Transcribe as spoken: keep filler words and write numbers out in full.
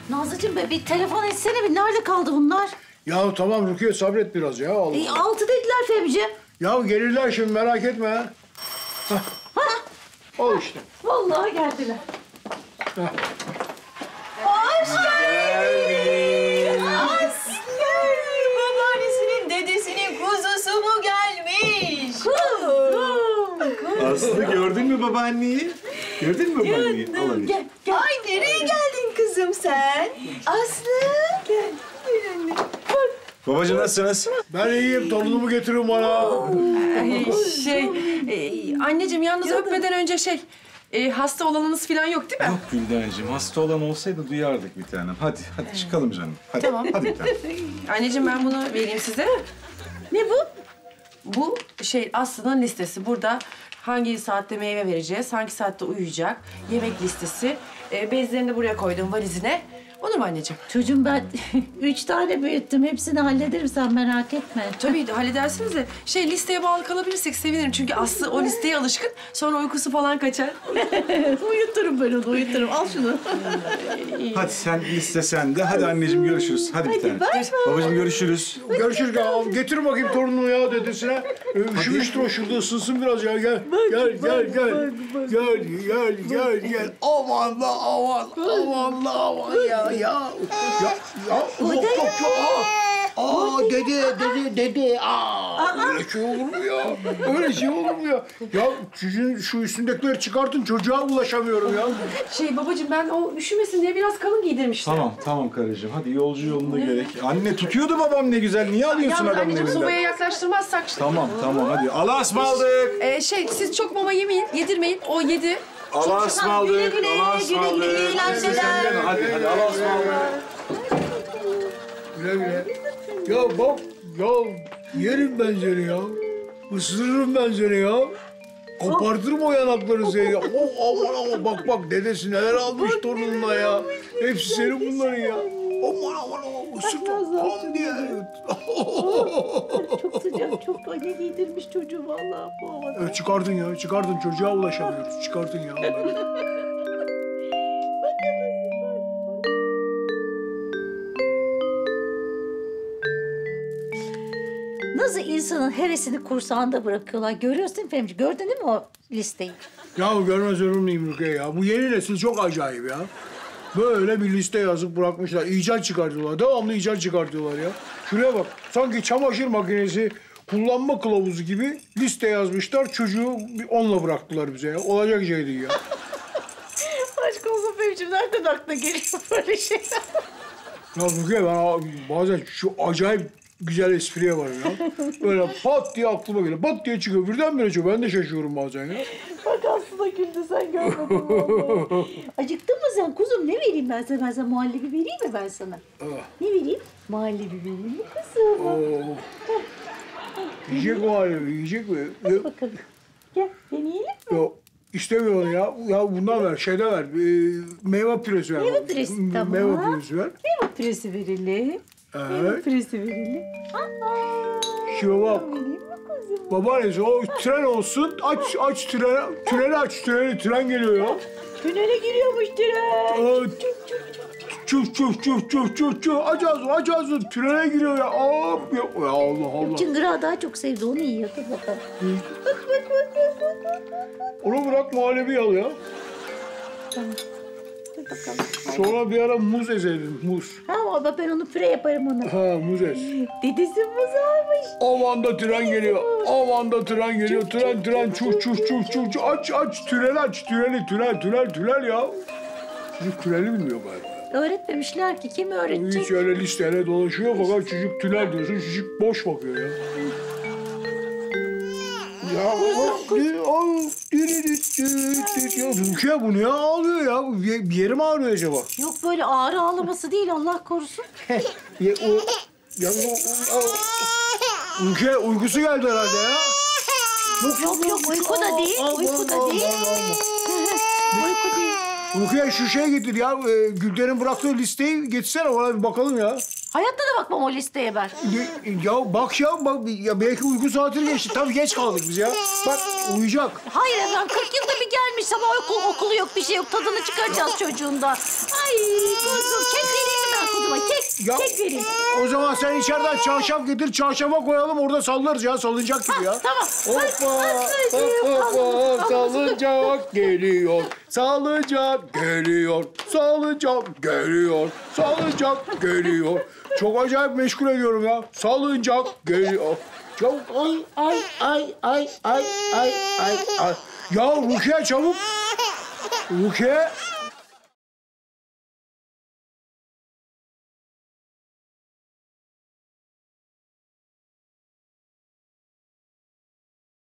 Nazlıcığım be bir telefon etsene bir. Nerede kaldı bunlar? Ya tamam Rukiye sabret biraz ya. Allah. E, altı dediler Femciğim. Ya gelirler şimdi merak etme ha. Hah. Ha? Ol işte. Vallahi geldiler. Hah. Hoş geldin. Hoş geldin. Babaannesinin dedesinin kuzusu mu gelmiş? Kuzum. Aslı gördün mü babaanneyi? Gördün mü babaanneyi? Al hadi. Gel, gel. Ay nereye geldin kızım sen? Aslı. Gel. Gel anne. Babacığım nasılsınız? Ben iyiyim, torunumu getirin bana. Şey, e, anneciğim yalnız öpmeden önce şey, e, hasta olanınız falan yok değil mi? Yok Gülden'cim, hasta olan olsaydı duyardık bir tanem. Hadi, hadi çıkalım canım. Hadi, Tamam. hadi bir tanem. Anneciğim ben bunu vereyim size. Ne bu? Bu şey Aslı'nın listesi. Burada hangi saatte meyve vereceğiz, hangi saatte uyuyacak, yemek listesi. E, bezlerini de buraya koydum valizine. Olur mu anneciğim? Çocuğum ben üç tane büyüttüm. Hepsini hallederim sen merak etme. Tabii de halledersiniz de şey listeye bağlı kalabilirsek sevinirim. Çünkü Aslı o listeye alışkın. Sonra uykusu falan kaçar. Uyuturum ben onu uyuturum. Al şunu. Hadi sen liste sende. Hadi anneciğim görüşürüz. Hadi, bir tane. Babacığım görüşürüz. Görüşürüz ya. Getir bakayım torununu ya dedesine. Ee, Üşümüştür o şurada ısınsın biraz ya. Gel, gel, gel, gel. Gel, gel, gel, gel. Aman da aman, aman da aman ya. Ya, ya, ya, yok, yok, yok. Aa, aa, dede, dede, dede. Aa, öyle şey olur mu ya? Öyle şey olur mu ya? Ya çocuğun şu üstündekileri çıkartın, çocuğa ulaşamıyorum ya. Şey babacığım ben o üşümesin diye biraz kalın giydirmiştim. Tamam, tamam karıcığım. Hadi yolcu yolunda gerek. Anne tutuyordu babam ne güzel. Niye alıyorsun Yalnız adamın anneciğim elinden? sobaya yaklaştırmazsak... Tamam, tamam hadi. Allah'a ısmarladık. Ee, şey siz çok mama yemeyin, yedirmeyin. O yedi. Allah'a ısmarladık. Güle güle, Allah'a güle güle, ısmarladık. iyi eğlenceler. Liste sende mi? Hadi, hadi Allah'a ısmarladık. Güle güle. Ya bak, ya yerim ben seni ya. Isırırım ben seni ya. Kopartırım o yanakları seni ya. Oh, aman aman bak bak dedesi neler almış torununa ya. Hepsi senin bunların ya. Aman aman aman ısır tam diye. Çok sıcak, çok acı giydirmiş çocuğu vallahi bu havada. Evet, çıkardın ya, çıkardın çocuğa ulaşamıyoruz. Çıkardın ya. Nasıl insanın hevesini kursağında bırakıyorlar. Görüyorsun değil mi Femci? Gördün değil mi o listeyi? Ya görmez olur muyum Rukiye ya? Bu yeni nesil çok acayip ya. Böyle bir liste yazıp bırakmışlar. İcat çıkartıyorlar. Devamlı icat çıkartıyorlar ya. Şuraya bak. Sanki çamaşır makinesi kullanma kılavuzu gibi liste yazmışlar. Çocuğu onunla bıraktılar bize ya. Olacak şey değil ya. Aşk olsun Femciğim. Nereden aklına geliyor böyle şeyler? Ya Rukiye ben bazen şu acayip güzel espriye var ya. Böyle pat diye aklıma geliyor. Pat diye çıkıyor. Birdenbire çıkıyor. Ben de şaşıyorum bazen ya. Bak aslında güldü sen görmedin vallahi. Acıktın mı sen kuzum? Ne vereyim ben sana? Ben sana muhallebi vereyim mi ben sana? Ah. Ne vereyim? Muhallebi vereyim mi kızım? Oo. Yiyecek mi halimi? Yiyecek mi? Ya, Bakalım. Gel deneyelim mi? ya istemiyorum ya. Ya bundan ver. Şeyde ver. Ee, meyve püresi ver. Meyve püresi, tamam. Meyve püresi ver. Meyve püresi verelim. Meyve Evet. püresi verelim. Aa, Şimdi bak. vereyim mi kuzum? Babaannesi o tren olsun. Aç aç treni. Treni aç treni. Tren geliyor ya. Tünele giriyormuş tren. Aa, çuf çuf çuf çuf çuf çuf. Aç ağzını aç ağzını. Trene giriyor ya. Aa, ya, ya Allah Allah. Çıngırağı daha çok sevdi. Onu yiyor. Dur bakalım. Bak bak bak bak bak bak. Onu bırak muhallebi al ya. Tamam. Dur bakalım. Sonra bir ara muz ezelim. Muz. Ha ama ben onu püre yaparım ona. Ha muz ez. Dedesi muz almış. Aman da tren geliyor. Aman da tren geliyor. Tren tren çuf çuf çuf çuf. çuf. Aç aç tünel aç. Tüneli tünel tünel tünel ya. Çocuk tüneli bilmiyor galiba. Öğretmemişler ki. Kim öğretecek? Hiç öyle listeyle dolaşıyor fakat çocuk tünel diyorsun. Çocuk boş bakıyor ya. Ya bak, ne- al, diri dit dit dit ya. Rukiye bu niye ağlıyor ya? Bu Bir bir yeri mi ağrıyor acaba? Yok böyle ağrı ağlaması değil Allah korusun. Ya, o, ya, o, o, o- Rukiye uykusu geldi herhalde ya. Yok yok uyku da değil. Al, al, Uyku da al, değil. al, al. Uyku değil. Rukiye şu şey getir ya. E, Gülden'in bıraktığı listeyi getirsene ona bir bakalım ya. Hayatta da bakmam o listeye ben. Ya, ya bak ya bak ya belki uyku saati geçti. Tabii geç kaldık biz ya. Bak uyuyacak. Hayır efendim kırk yılda bir gelmiş sabah okul, okulu yok bir şey yok. Tadını çıkaracağız çocuğunda. Ay kuzum kendini Ya, Çek vereyim. o zaman sen içeriden çarşaf getir, çarşafa koyalım, orada sallarız ya, salıncak gibi ya. Tamam. Hoppa, Aslıcığım, hoppa, salıncak geliyor, salıncak geliyor, salıncak geliyor, salıncak geliyor. Çok acayip meşgul ediyorum ya. Salıncak geliyor. Çabuk, ay, ay, ay, ay, ay, ay, ay, ay. Ya Rukiye çabuk. Rukiye.